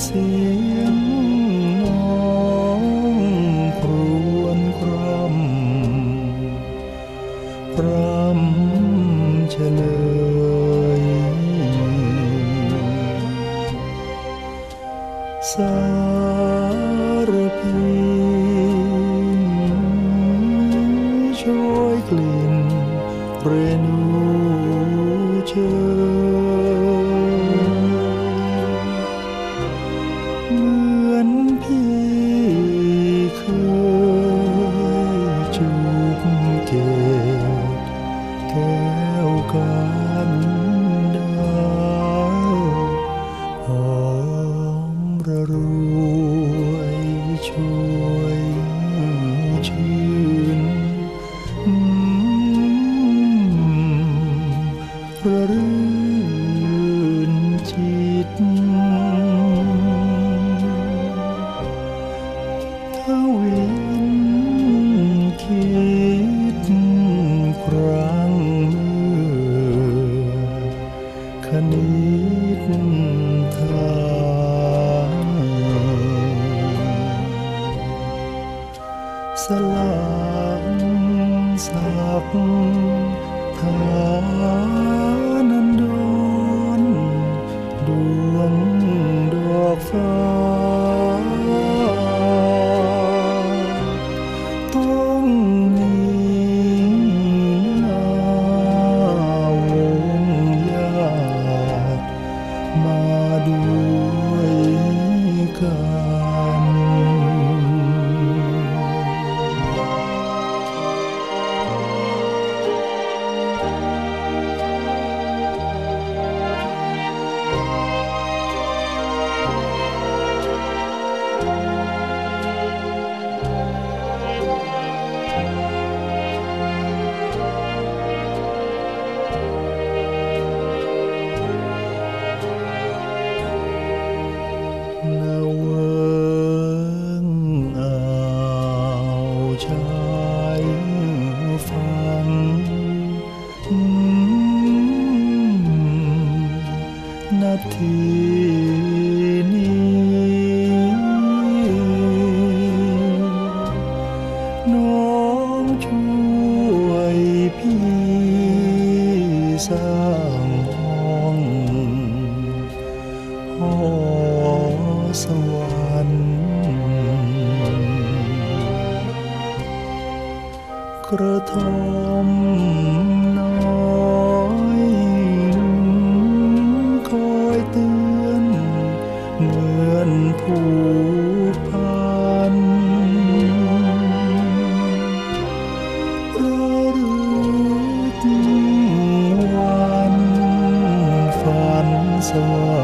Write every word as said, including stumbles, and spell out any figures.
เสียงน้องครวญครำพรำเฉลยสารพีโชยกลิ่นเรนูเชยเหมือนพี่เคยจูบเกศแก้วกันดาวหอมระรวยช่วยชื่นระรื่นจิตถ้าวินคิดครั้งเมื่อคณิตทาสลักสักฐานันดรดวงดอกฟ้าต้องนิ่งหน้าวงญาติมาด้วยกันนาเวิงอ่าวชายฝั่งนาทีนี้น้องช่วยพี่สร้างห้องหอสวรรค์กระท่อมน้อยคอยเตือนเหมือนผู้พันระลึกวันฝันสวรรค์